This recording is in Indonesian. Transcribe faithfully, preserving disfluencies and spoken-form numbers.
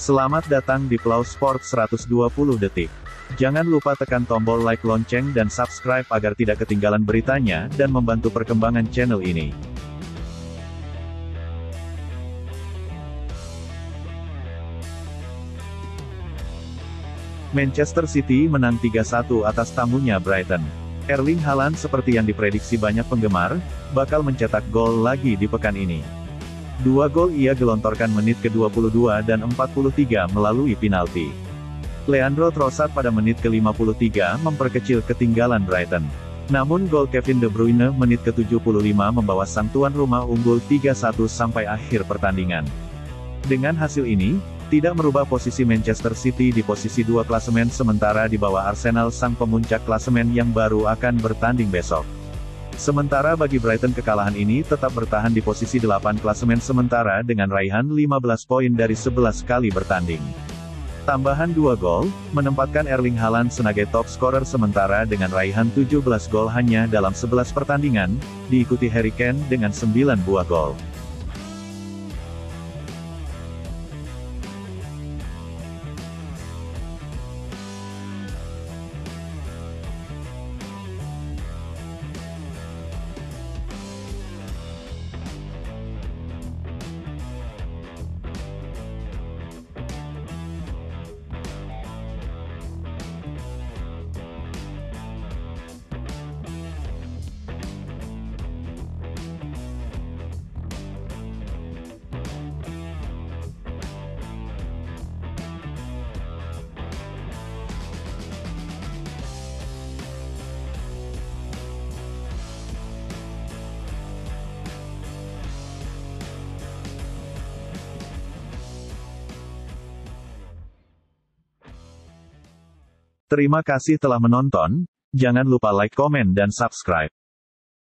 Selamat datang di Plau Sport seratus dua puluh detik. Jangan lupa tekan tombol like, lonceng dan subscribe agar tidak ketinggalan beritanya, dan membantu perkembangan channel ini. Manchester City menang tiga satu atas tamunya Brighton. Erling Haaland seperti yang diprediksi banyak penggemar, bakal mencetak gol lagi di pekan ini. Dua gol ia gelontorkan menit ke dua puluh dua dan empat puluh tiga melalui penalti. Leandro Trossard pada menit ke lima puluh tiga memperkecil ketinggalan Brighton. Namun gol Kevin De Bruyne menit ke tujuh puluh lima membawa sang tuan rumah unggul tiga satu sampai akhir pertandingan. Dengan hasil ini, tidak merubah posisi Manchester City di posisi dua klasemen sementara di bawah Arsenal sang pemuncak klasemen yang baru akan bertanding besok. Sementara bagi Brighton kekalahan ini tetap bertahan di posisi delapan klasemen sementara dengan raihan lima belas poin dari sebelas kali bertanding. Tambahan dua gol, menempatkan Erling Haaland sebagai top scorer sementara dengan raihan tujuh belas gol hanya dalam sebelas pertandingan, diikuti Harry Kane dengan sembilan buah gol. Terima kasih telah menonton, jangan lupa like, komen dan subscribe.